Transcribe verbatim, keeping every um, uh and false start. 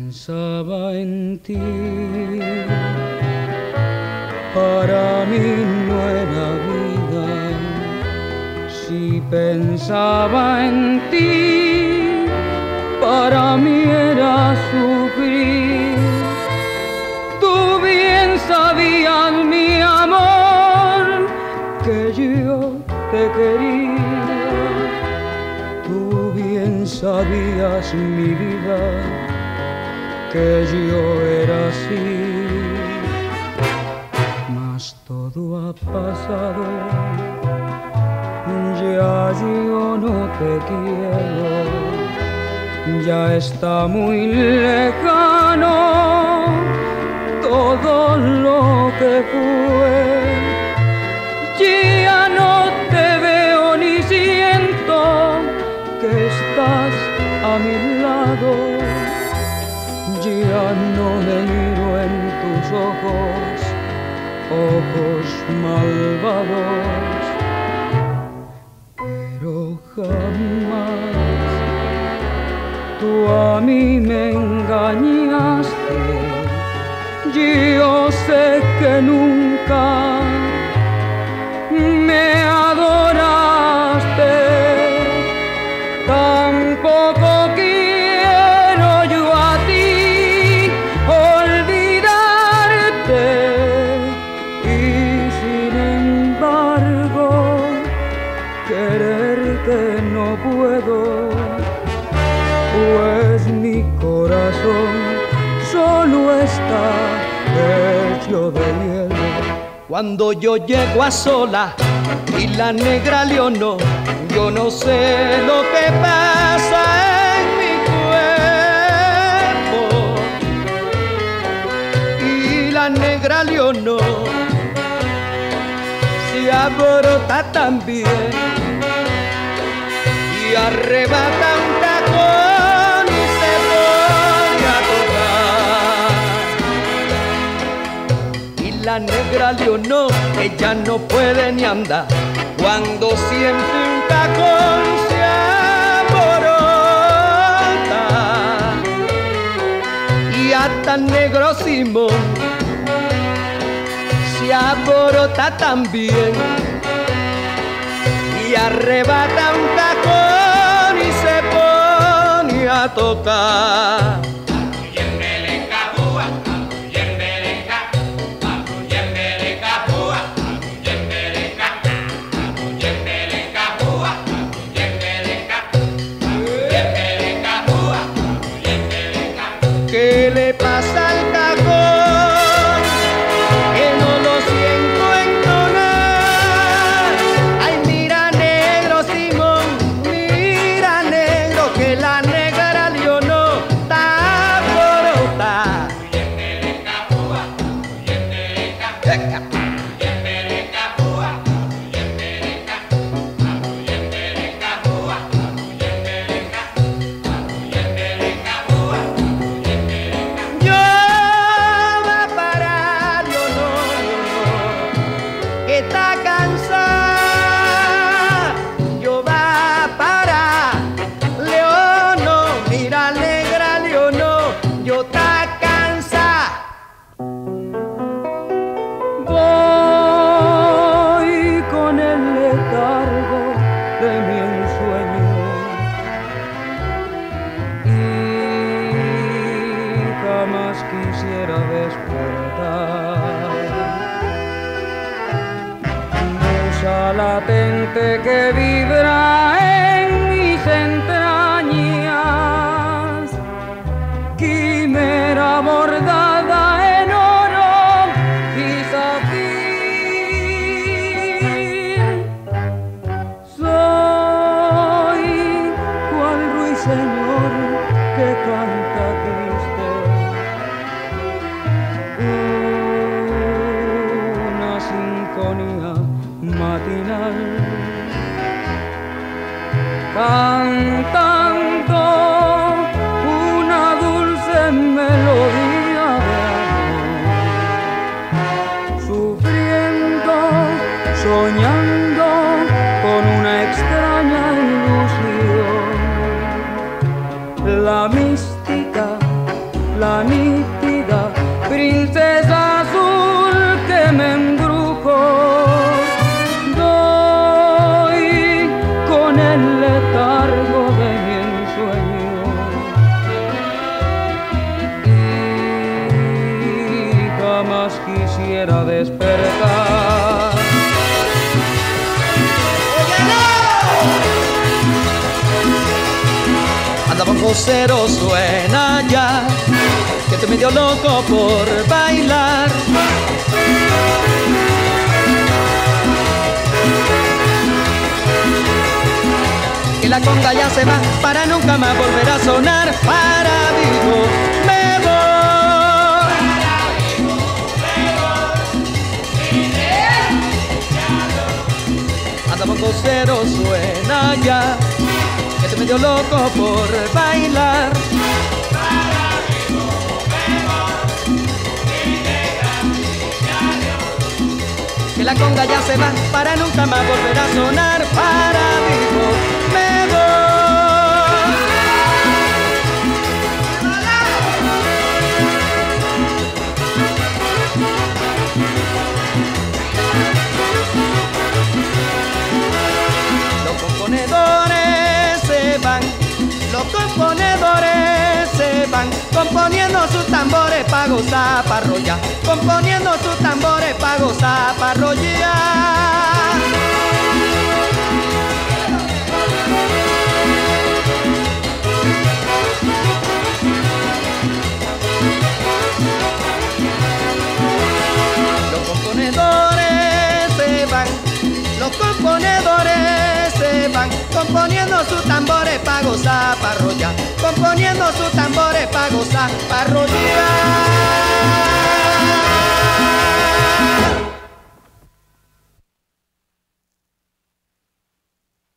pensaba en ti, para mí no era vida. Si pensaba en ti, para mí era sufrir. Tú bien sabías, mi amor, que yo te quería. Tú bien sabías, mi vida, que yo era así. Mas todo ha pasado, ya yo no te quiero, ya está muy lejano todo lo que fue. Ya no te veo ni siento que estás a mi lado, ya no me miro en tus ojos, ojos malvados, pero jamás tú a mí me engañaste. Yo sé que nunca me adoraste, tampoco quiero yo a ti olvidarte, y sin embargo quererte no puedo, pues mi corazón solo está hecho de hielo. Cuando yo llego a sola y la negra Leonor, yo no sé lo que pasa en mi cuerpo. Y la negra Leonor se aborota también y arrebata un tacón y se pone a tocar. Y la negra Leonor, ella no puede ni andar cuando siente un tacón se aborota. Y hasta negro Simón se aborota también y arrebata un tacón y se pone a tocar. ¿Qué le pasa al tacón? Que no lo siento entonar. Ay, mira negro Simón, mira negro, que la negra Leonor está borota. Está cansada, yo va para Leonor, mira negra Leonor, yo está cansada. Voy con el letargo de mi ensueño y jamás quisiera despertar. Latente que vibra en mis entrañas, quimera bordada en oro y zafir. Soy cual ruiseñor que canta triste, una sinfonía matinal, cantando una dulce melodía de amor, sufriendo, soñando con una extraña ilusión. La mística, la en el letargo de mi ensueño y jamás quisiera despertar. Andaba un vocero, suena ya, que estoy medio loco por bailar. Que la conga ya se va para nunca más volver a sonar. Para Vigo me voy. Para Vigo me voy. Andaba un vocero, suena ya, que estoy medio loco por bailar. Para Vigo me voy. Mi negra, mi adiós. Que la conga ya se va para nunca más volver a sonar. Para Vigo me voy. Los componedores se van, los componedores se van, componiendo sus tambores pa' gozar, pa' arrollar, componiendo sus tambores pa' gozar, pa' arrollar. Los componedores se van, los componedores se van, componiendo sus tambores pa' gozar, pa' arrollar, componiendo sus tambores pa' gozar, pa' arrollar.